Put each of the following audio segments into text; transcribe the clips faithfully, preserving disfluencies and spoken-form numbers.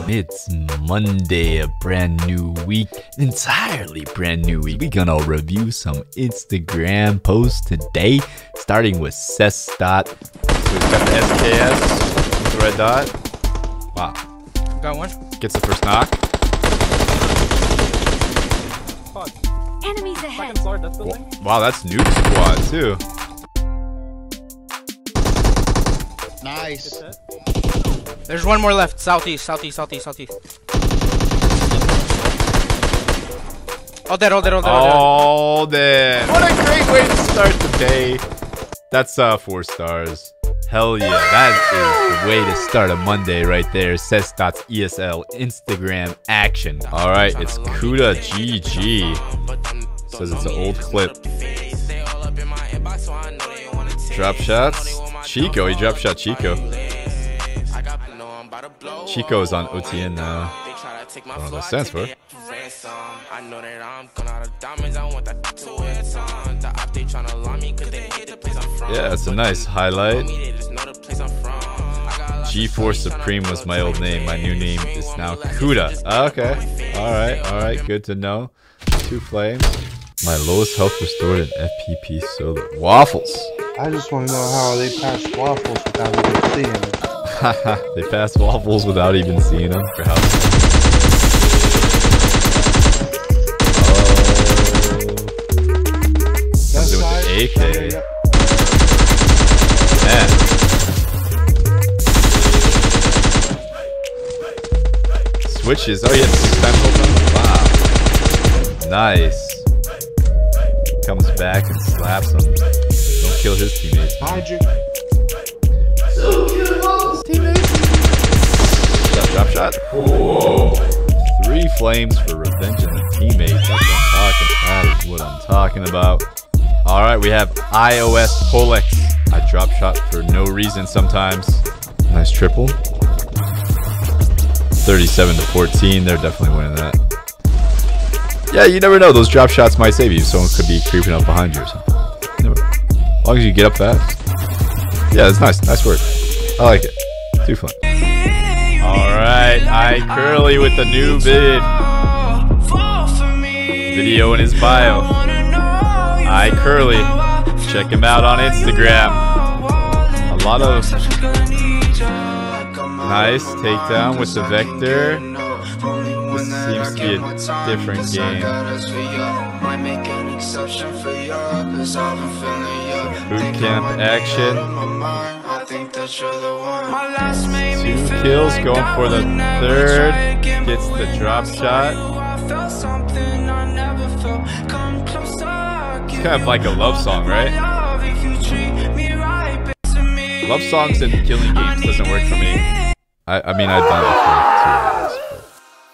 It's Monday, a brand new week, an entirely brand new week. We're gonna review some Instagram posts today, starting with Cestot. So we've got the S K S with the red dot. Wow. Got one. Gets the first knock. Enemies ahead. Wow, that's Nuke Squad too. Nice. There's one more left. Southeast, southeast, southeast, southeast. All dead, all dead, all dead, all All dead. What a great way to start the day. That's uh four stars. Hell yeah, that is the way to start a Monday right there. Cestot E S L Instagram action. All right, it's Kuda G G. Says it's an old clip. Drop shots. Chico, he drop shot Chico. Chico is on O T N now. I don't know what that stands for. Yeah, it's a nice highlight. G four Supreme was my old name. My new name is now Kuda. Okay. Alright, alright. Good to know. Two flames. My lowest health restored in F P P solo. Waffles. I just want to know how they pass waffles without even seeing them. They pass waffles without even seeing them. Oh. That's with the A K. Man. Switches. Oh, yeah, six times open. Wow. Nice. Comes back and slaps him. Don't kill his teammates. Behind you. Shot, drop shot. Whoa. Three flames for revenge on a teammate. That's what I'm talking. That is what I'm talking about. Alright, we have iOS Polex. I drop shot for no reason sometimes. Nice triple. thirty-seven to fourteen. They're definitely winning that. Yeah, you never know. Those drop shots might save you. Someone could be creeping up behind you or something. Never. As long as you get up fast. Yeah, it's nice. Nice work. I like it. Too fun. Alright, iCurly with the new vid. Video in his bio. iCurly. Check him out on Instagram. A lot of nice takedown with the Vector. This seems to be a different game. Some boot camp action. Two kills, going for the third. Gets the drop shot. It's kind of like a love song, right? Love songs in killing games doesn't work for me. I, I mean, I've done it for two hours.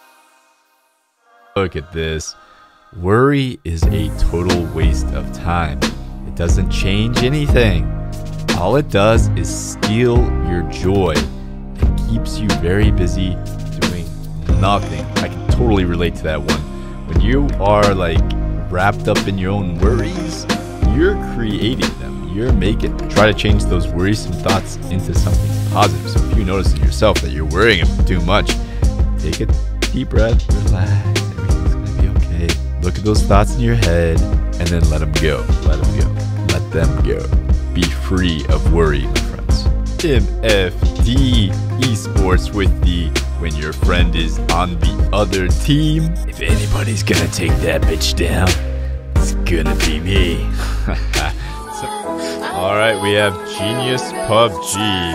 Look at this. Worry is a total waste of time. It doesn't change anything. All it does is steal your joy. It keeps you very busy doing nothing. I can totally relate to that one. When you are like wrapped up in your own worries, you're creating them. You're making. Try to change those worrisome thoughts into something positive. So if you notice in yourself that you're worrying too much, take a deep breath, relax. Everything's gonna be okay. Look at those thoughts in your head and then let them go. Let them go. Let them go. Be free of worry, my friends. M F D Esports with the when your friend is on the other team. If anybody's gonna take that bitch down, it's gonna be me. So, all right, we have Genius P U B G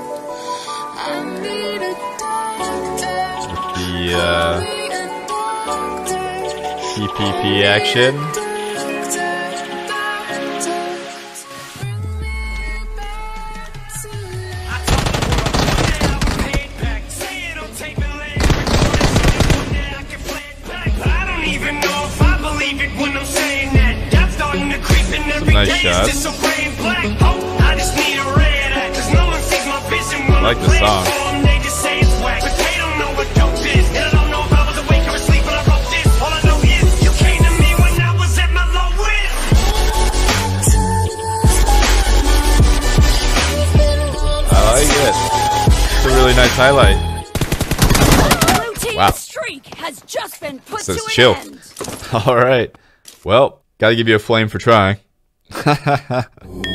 with the uh, P P P action. Nice shots. I like the song. I like it. It's a really nice highlight. streak has just been put Says to an chill. end. All right. Well, gotta give you a flame for trying.